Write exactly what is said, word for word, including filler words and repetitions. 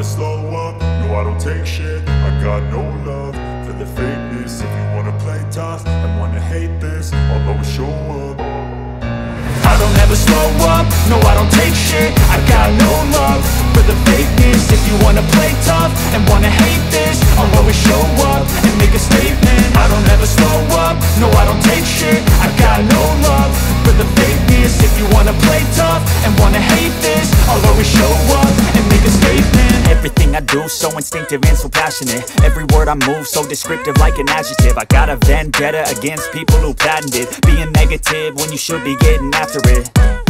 never slow up, no I don't take shit. I got no love for the fakeness. If you wanna play tough and wanna hate this, I'll always show up. I don't ever slow up, no I don't take shit. I got no love for the fakeness. If you wanna play tough and wanna hate this, I'll always show up and make a statement. I don't ever slow up, no I don't take shit. I got no love for the fakeness. If you wanna play tough and wanna hate this, I'll always show up and make a statement. Everything I do so instinctive and so passionate. Every word I move so descriptive like an adjective. I got a vendetta against people who patented being negative when you should be getting after it.